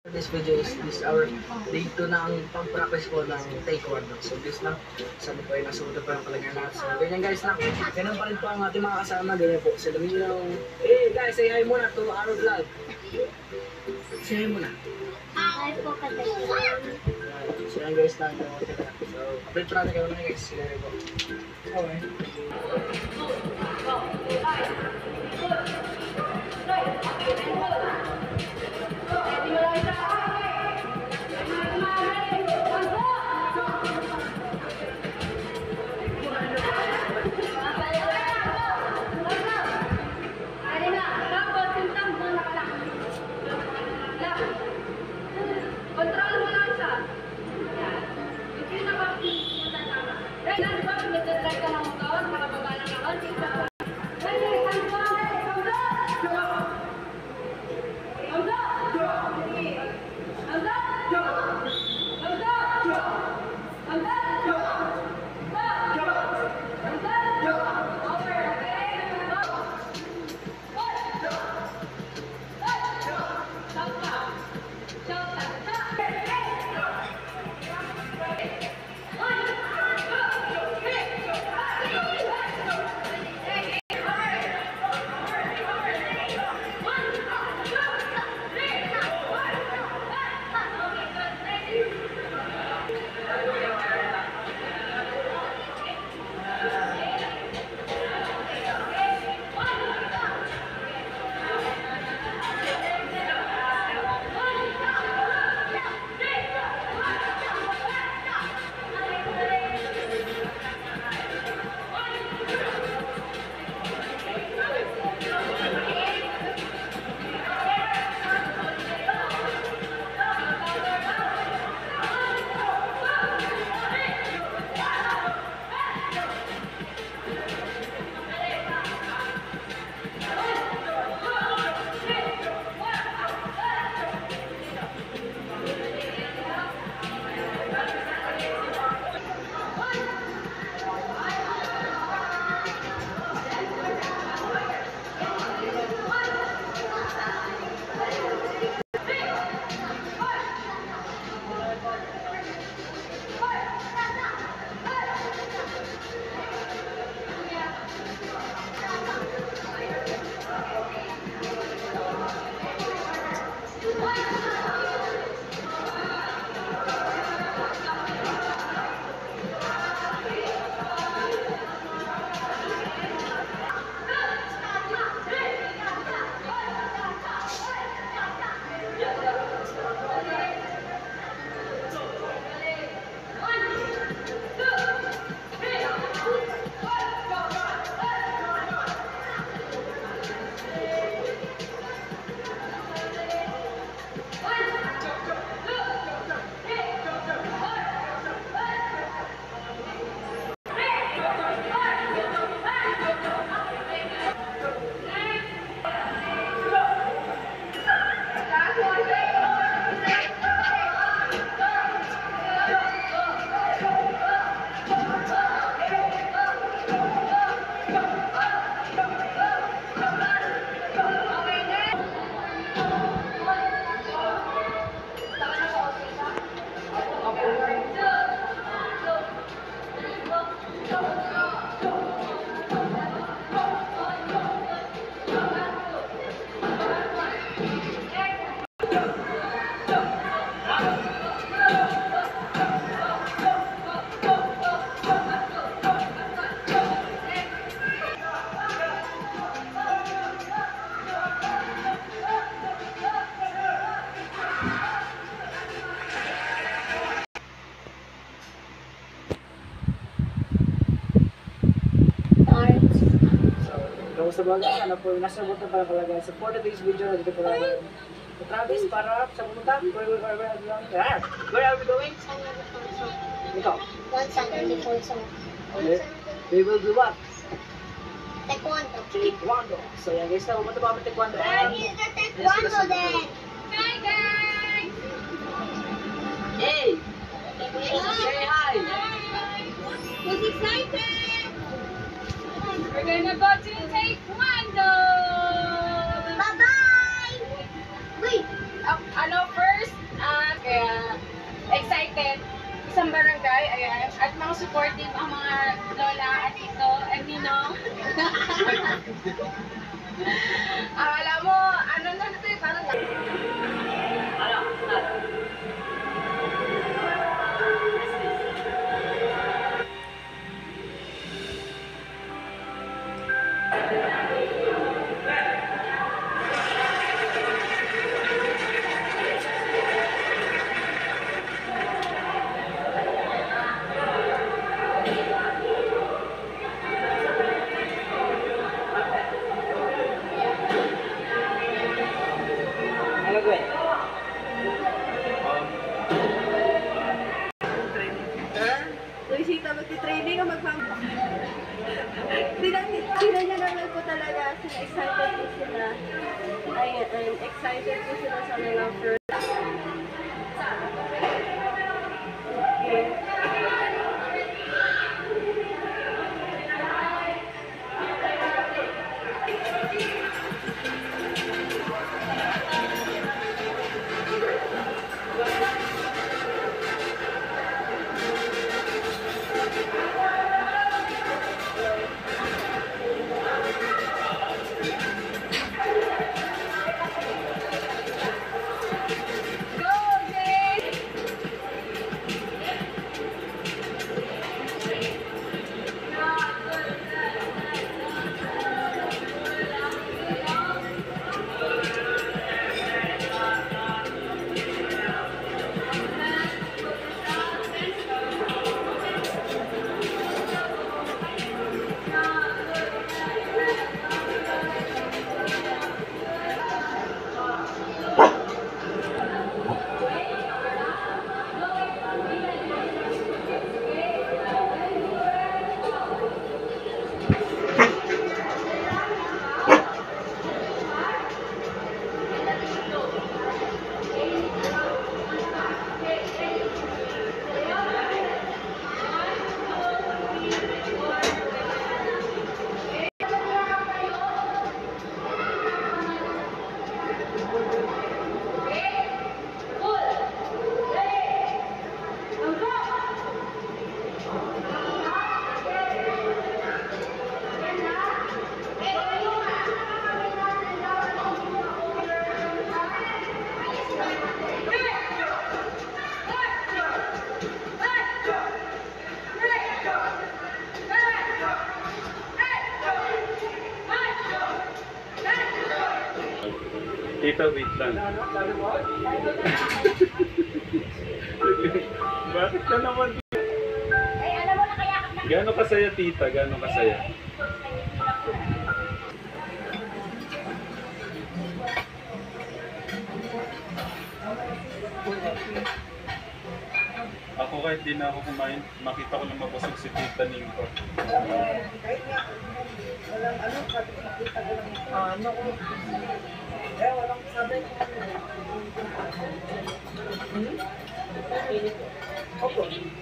This video is our day 2 na ang pang-practice ko ng taekwondo. So this na, sabi ko ay nasumunod pa yung kalagyan natin. So ganyan guys na, ganyan pa rin po ang ating mga kasama. Ganyan po, sila yung, hey guys, say hi muna to our vlog. Say hi muna. Hi po katayin. So yan guys na, so update natin kayo na guys. Sila po. Okay. Sa mga ano po, nasa buto para palagay. So for today's video, dito po lang Travis, para sa pumunta. Where are we going? Ikaw? Okay. We will do what? Taekwondo. Taekwondo. So yan guys, pumunta pa kami taekwondo. Where is the taekwondo then? Hi guys! Hey! Say hi! Who's excited? We're gonna go to Taekwondo! Bye-bye! Wait! Ano first? isang barangay, ayan, at mga supportive ang mga lola at tito at ninong. Alam mo, ano na ito eh, parang Ano ko eh? Luisita, magti-training o magpang... Sila niya naman po talaga. Sila excited po sila. Ayun, excited po sila sa mga first. Tita, wait lang. Bakit ka naman? ay, alam mo, nakayakap na. Gano'ng kasaya, tita? Gano'ng kasaya? Ako kahit di na ako kumain, makita ko lang mabusog si tita Ningko. Kahit nga, walang ano, sabi ko nakita ko lang ano ko. Eh, walang sabi ko. Opo.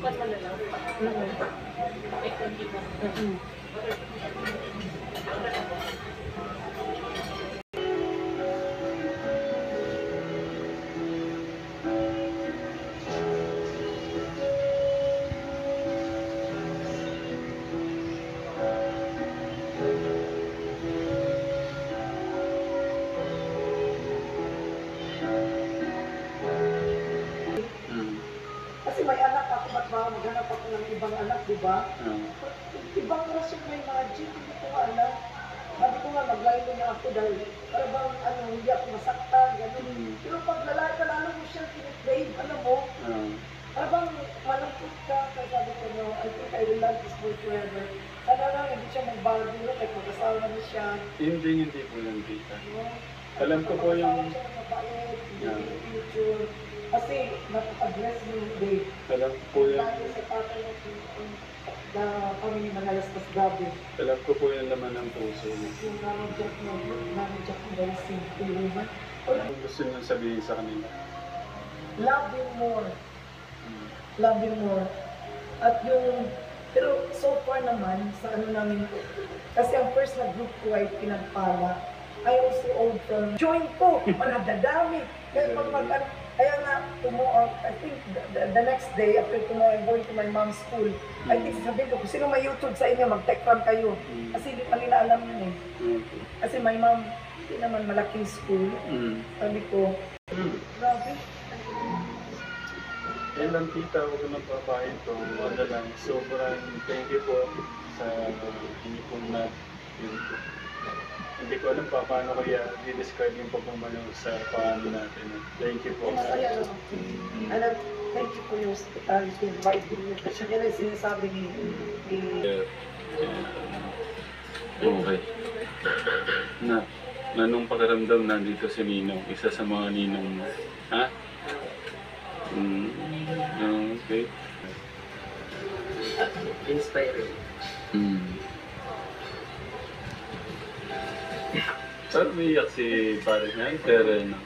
Kasi may anak ako, ba't ba maghanap ako ng ibang anak, di ba? Ibang rasyon may magic, hindi ko nga alam. Sabi ko nga, mag-lilo na ako dahil para bang ano, hindi ako masaktan, gano'n. Pero pag lalaki, lalo mo siya kinikrave, alam mo, para bang malungkot ka, kaya sabi ko, no, I think I will love this boy forever. Sana lang, hindi siya magbago, kahit mag-asawa na siya. Hindi po yan, tita. No? Alam ko po yung... Siya ng mabait, hindi future. Kasi napaka-bless ni Dave. Alam ko po yung... Lalo sa tatay na kami manalastas gabi. Alam ko po yung laman ng puso. Yung nanadyak mo very simple naman. Anong gusto niyo sabihin sa kanila? Love him more. Love him more. At yung, pero so far naman, sa ano namin, kasi ang first na group ko ay pinagpala. I also old from join ko, manadadami. Kaya pag kaya nga, I think the next day, after going to my mom's school, I think sabihin ko, kung sino may YouTube sa inyo, mag-techram kayo. Kasi hindi pa nila alam yun eh. Kasi my mom, hindi naman malaking school. Sabi ko, grabe. Yan lang tita, huwag ko nang papahin to. Ano lang, sobrang thank you po sa inipong na yun po. Hindi ko alam pa paano kaya i-describe yung pagmamalaw sa paano natin. Thank you po. Ano, thank you for your hospitality, inviting me. Kasi yan ang sinasabi ni Okay. Anong pakiramdam nandito si Ninong? Isa sa mga ninong mo. Ha? Okay. Inspiring. Saan umiyak si pare niya? Tereno.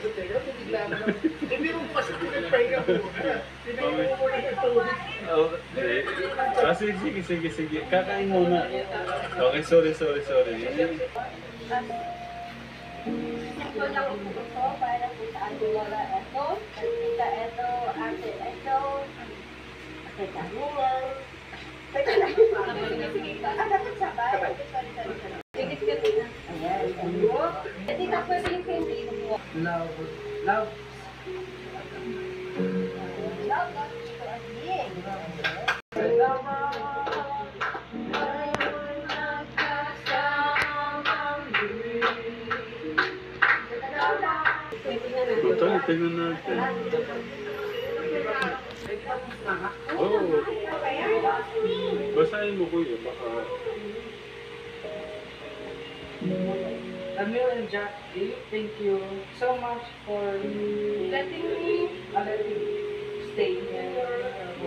Hindi mo pa siya pinagpahinga mo. Hindi mo muna ito. Okay. Sige. Kakain muna. Okay, sorry. Ito lang po ito para po sa ating Lola Eto. Tita Eto, Ate Eto. Tita Ninang. Teka lang. Sige. Dapat sabay. Sorry. Tingit ka din. Ayan. Tita, pwede yung candy mo. Love. Love God to us being. Ito, tingnan natin. Oo. Basahin mo kuya, baka... Camille and Jackie, thank you so much for Letting me stay here.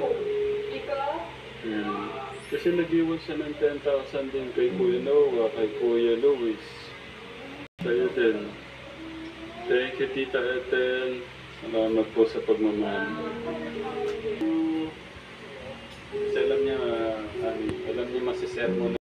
Yan. Kasi nag-iwan siya ng 10,000 din kay Kuya Noah, kay Kuya Luis. Sa'yo din. Thank you, Tita Ethel. Salamat po sa pagmamahal. Kasi alam niya masisermon